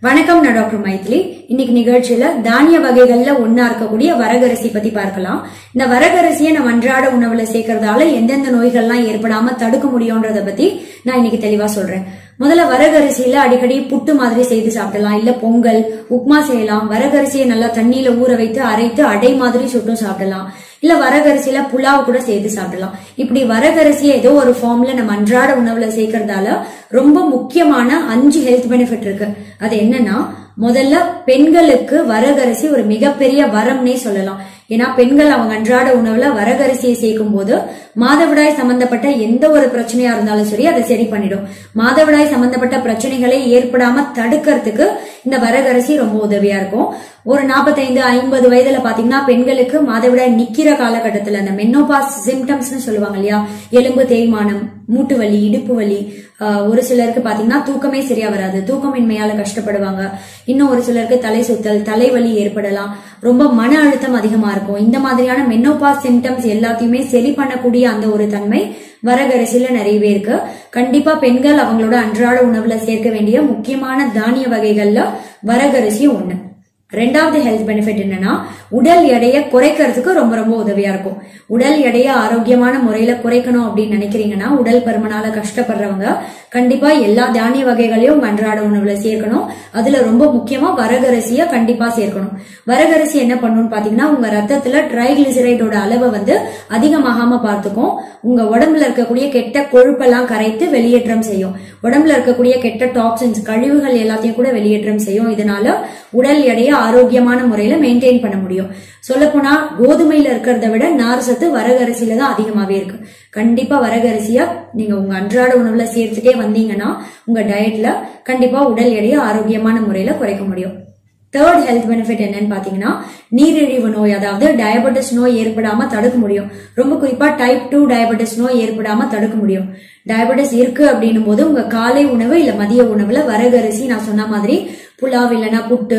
வணக்கம், நான் டாக்டர் மைத்லி. இன்னைக்கு நிகழ்ச்சியில தானிய வகைகள்ல ஒன்னா இருக்கக்கூடிய வரகரிசி பத்தி பார்க்கலாம். இந்த வரகரிசியை நம்ம அன்றாட உணவுல சேர்க்கறதால எந்தெந்த நோய்கள்லாம் ஏற்படாம தடுக்க முடியும்ன்றத பத்தி நான் இன்னைக்கு தெளிவா சொல்றேன். முதல்ல வரகரிசியில அடிக்கடி புட்டு மாதிரி செய்து சாப்பிடலாம், இல்ல பொங்கல், உப்மா செய்யலாம். வரகரிசியை நல்லா தண்ணியில ஊற வைத்து அரைத்து அடை மாதிரி சுட்டும் சாப்பிடலாம். இல்ல வரகரிசியில புலாவ் கூட சேர்த்து சாப்பிடலாம். இப்படி வரகரிசியை ஏதோ ஒரு ஃபார்ம்ல நம்ம அன்றாட உணவுல சேர்க்கறதால ரொம்ப முக்கியமான 5 ஹெல்த் பெனிஃபிட் இருக்கு. அது என்னன்னா, முதல்ல பெண்களுக்கு வரகரிசி ஒரு மிகப்பெரிய வரம்னே சொல்லலாம். ஏன்னா பெண்கள் அவங்க அன்றாட உணவுல வரகரிசியை சேர்க்கும் போது மாதவிடாய் சம்பந்தப்பட்ட எந்த ஒரு பிரச்சனையா இருந்தாலும் சரி அதை சரி பண்ணிடும். மாதவிடாய் சம்பந்தப்பட்ட பிரச்சனைகளை ஏற்படாம தடுக்கிறதுக்கு இந்த வரகரிசி ரொம்ப உதவியா இருக்கும். ஒரு 45-50 வயதுல பாத்தீங்கன்னா பெண்களுக்கு மாதவிடாய் நிக்கிற காலகட்டத்துல அந்த மெனோபாஸ் சிம்டம்ஸ் சொல்லுவாங்க இல்லையா, எலும்பு தேய்மானம், மூட்டு வலி, இடுப்பு வலி, ஒரு சிலருக்கு பாத்தீங்கன்னா தூக்கமே சரியா வராது, தூக்கமின்மையால கஷ்டப்படுவாங்க. இன்னும் ஒரு சிலருக்கு தலை சுத்தல், தலைவலி ஏற்படலாம், ரொம்ப மன அழுத்தம் அதிகமா இருக்கும். இந்த மாதிரியான மெனோபாஸ் சிம்டம்ஸ் எல்லாத்தையுமே சரி பண்ணக்கூடிய அந்த ஒரு தன்மை வரகரிசியில நிறையவே இருக்கு. கண்டிப்பா பெண்கள் அவங்களோட அன்றாட உணவுல சேர்க்க வேண்டிய முக்கியமான தானிய வகைகள்ல வரகரிசி ஒண்ணு. ரெண்டாவது ஹெல்த் பெனிஃபிட் என்னன்னா, உடல் எடையை குறைக்கிறதுக்கு ரொம்ப ரொம்ப உதவியா இருக்கும். உடல் எடையை ஆரோக்கியமான முறையில குறைக்கணும் அப்படின்னு நினைக்கிறீங்கன்னா, உடல் பருமனால கஷ்டப்படுறவங்க கண்டிப்பா எல்லா தானிய வகைகளையும் அன்றாட உணவுல சேர்க்கணும். அதுல ரொம்ப முக்கியமா வரகரிசிய கண்டிப்பா சேர்க்கணும். வரகரிசி என்ன பண்ணும்னு பாத்தீங்கன்னா, உங்க ரத்தத்துல ட்ரைகிளிசரைடோட அளவை அதிகமாகாம பார்த்துக்கும். உங்க உடம்புல இருக்கக்கூடிய கெட்ட கொழுப்பெல்லாம் கரைத்து வெளியேற்றம் செய்யும். உடம்புல இருக்கக்கூடிய கெட்ட டாக்ஸின்ஸ், கழிவுகள் எல்லாத்தையும் கூட வெளியேற்றம் செய்யும். இதனால உடல் எடையை ஆரோக்கியமான முறையில மெயின்டைன் பண்ண முடியும். சொல்ல போனா கோதுமையில இருக்கிறத விட நார் சத்து வரகரிசியில தான் அதிகமாவே இருக்கு. கண்டிப்பா வரகரிசியா நீங்க உங்க அன்றாட உணவுல சேர்த்துட்டே வந்தீங்கன்னா உங்க டயட்ல கண்டிப்பா உடல் எடையை ஆரோக்கியமான முறையில குறைக்க முடியும். தேர்ட் ஹெல்த் பெனிஃபிட் என்னன்னு பாத்தீங்கன்னா, நீரிழிவு நோய், அதாவது டயபெட்டிஸ் நோய் ஏற்படாம தடுக்க முடியும். ரொம்ப குறிப்பா டைப் 2 டயபெட்டிஸ் நோய் ஏற்படாம தடுக்க முடியும். டயபெட்டிஸ் இருக்கு அப்படின்னும் போது உங்க காலை உணவு இல்ல மதிய உணவுல வரகரிசி நான் சொன்ன மாதிரி புலாவ் இல்லைன்னா புட்டு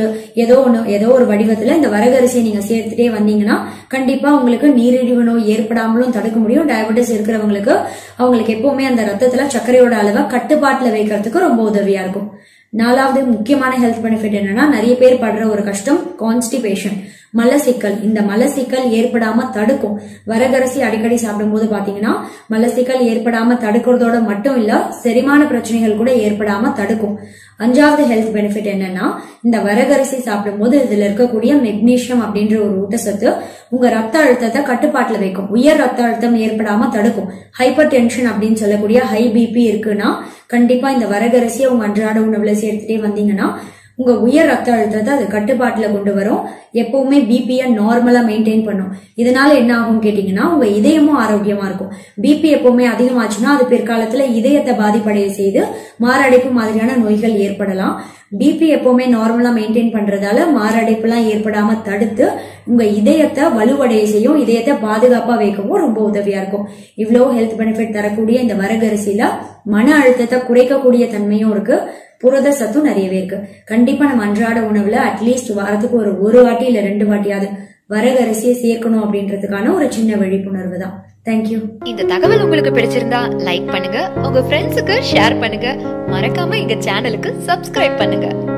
ஏதோ ஒரு வடிவத்துல இந்த வரகரிசியை நீங்க சேர்த்துட்டே வந்தீங்கன்னா கண்டிப்பா உங்களுக்கு நீரிழிவு நோய் ஏற்படாமலும் தடுக்க முடியும். டயபெட்டிஸ் இருக்கிறவங்களுக்கு அவங்களுக்கு எப்பவுமே அந்த ரத்தத்துல சர்க்கரையோட அளவை கட்டுப்பாட்டுல வைக்கிறதுக்கு ரொம்ப உதவியா இருக்கும். நாலாவது முக்கியமான ஹெல்த் பெனிஃபிட் என்னன்னா, நிறைய பேர் படுற ஒரு கஷ்டம் கான்ஸ்டிபேஷன், மலசிக்கல். இந்த மலசிக்கல் ஏற்படாம தடுக்கும். வரகரிசி அடிக்கடி சாப்பிடும் போது பாத்தீங்கன்னா மலசிக்கல் ஏற்படாம தடுக்கிறதோட மட்டும் இல்ல, செரிமான பிரச்சனைகள் கூட ஏற்படாம தடுக்கும். அஞ்சாவது ஹெல்த் பெனிஃபிட் என்னன்னா, இந்த வரகரிசி சாப்பிடும் போது இதுல இருக்கக்கூடிய மெக்னீசியம் அப்படின்ற ஒரு ஊட்டச்சத்து உங்க ரத்த அழுத்தத்தை கட்டுப்பாட்டுல வைக்கும். உயர் ரத்த அழுத்தம் ஏற்படாம தடுக்கும். ஹைப்பர் டென்ஷன் அப்படின்னு சொல்லக்கூடிய ஹை பிபி இருக்குன்னா கண்டிப்பா இந்த வரகரிசியை உங்க அன்றாட உணவுல சேர்த்துட்டே வந்தீங்கன்னா உங்க உயர் ரத்த அழுத்தத்தை அது கட்டுப்பாட்டுல கொண்டு வரும். எப்பவுமே பிபியை நார்மலா மெயின்டைன் பண்ணும். இதனால என்ன ஆகும் கேட்டீங்கன்னா, உங்க இதயமும் ஆரோக்கியமா இருக்கும். பிபி எப்பவுமே அதிகமாச்சுன்னா அது பிற்காலத்துல இதயத்தை பாதிப்படைய செய்து மாரடைப்பு மாதிரியான நோய்கள் ஏற்படலாம். பிபி எப்பவுமே நார்மலா மெயின்டைன் பண்றதால மாரடைப்பு எல்லாம் ஏற்படாம தடுத்து உங்க இதயத்தை வலுவடைய செய்யும். இதயத்தை பாதுகாப்பா வைக்கவும் ரொம்ப உதவியா இருக்கும். இவ்வளவு ஹெல்த் பெனிஃபிட் தரக்கூடிய இந்த வரகரிசியில மன அழுத்தத்தை குறைக்கக்கூடிய தன்மையும் இருக்கு, புரத சத்தும் நிறையவே இருக்கு. கண்டிப்பா நம்ம அன்றாட உணவுல அட்லீஸ்ட் வாரத்துக்கு ஒரு வாட்டி இல்ல 2 வாட்டியாவது வரகரிசியை சேர்க்கணும் அப்படின்றதுக்கான ஒரு சின்ன விழிப்புணர்வு தான். தேங்க்யூ. இந்த தகவல் உங்களுக்கு பிடிச்சிருந்தா லைக் பண்ணுங்க, உங்க ஃப்ரெண்ட்ஸுக்கு ஷேர் பண்ணுங்க, மறக்காம எங்க சேனலுக்கு சப்ஸ்கிரைப் பண்ணுங்க.